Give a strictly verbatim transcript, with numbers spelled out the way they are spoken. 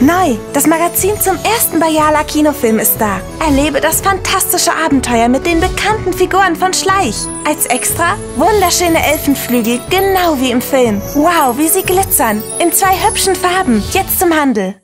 Neu, das Magazin zum ersten Bayala Kinofilm ist da. Erlebe das fantastische Abenteuer mit den bekannten Figuren von Schleich. Als Extra wunderschöne Elfenflügel, genau wie im Film. Wow, wie sie glitzern. In zwei hübschen Farben. Jetzt zum Handel.